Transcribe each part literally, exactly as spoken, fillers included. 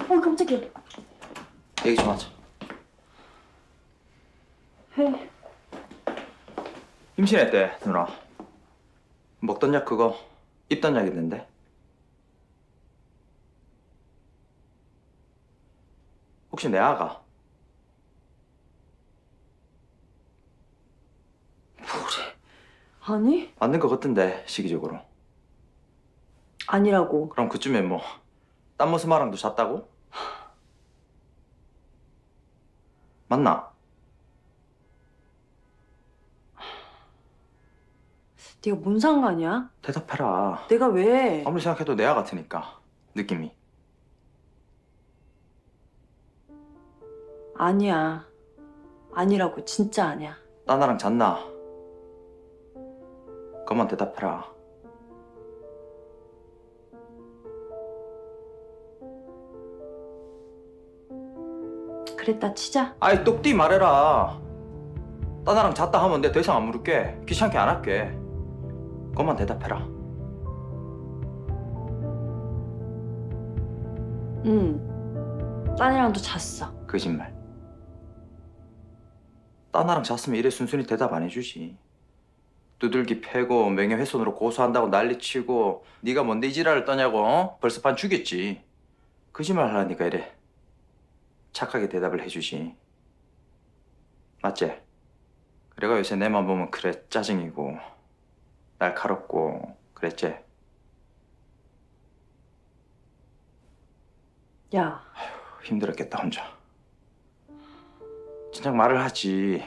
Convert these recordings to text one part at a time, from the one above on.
어, 깜짝이야. 얘기 좀 하자. 해. 임신했대, 누나. 먹던 약 그거 입던 약 있는데. 혹시 내 아가? 뭐래? 아니? 맞는 것 같던데, 시기적으로. 아니라고. 그럼 그쯤엔 뭐, 딴 모습마랑도 잤다고? 맞나? 네가 뭔 상관이야? 대답해라. 내가 왜? 아무리 생각해도 내 아 같으니까, 느낌이. 아니야. 아니라고, 진짜 아니야. 딴 아랑 잤나? 그만 대답해라. 그랬다 치자. 아이, 똑띠 말해라. 딴 아랑 잤다 하면 내가 더 이상 안 물을게. 귀찮게 안 할게. 그만 대답해라. 응. 딴이랑도 잤어. 거짓말. 딴 아랑 잤으면 이래 순순히 대답 안 해주지. 두들기 패고 명예훼손으로 고소한다고 난리치고 네가 뭔데 이 지랄을 떠냐고 어? 벌써 반 죽였지. 거짓말 하라니까 이래 착하게 대답을 해주지. 맞지? 그래가 요새 내만 보면 그래 짜증이고 날카롭고 그랬지? 야, 힘들었겠다 혼자. 진작 말을 하지.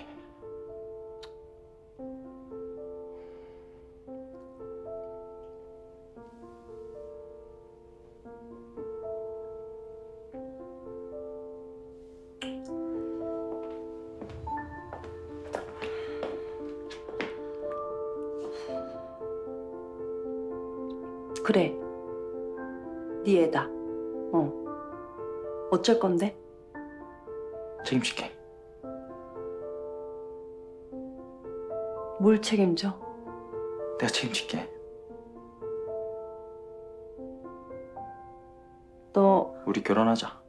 그래. 네 애다. 어. 어쩔 건데? 책임질게. 뭘 책임져? 내가 책임질게. 너 우리 결혼하자.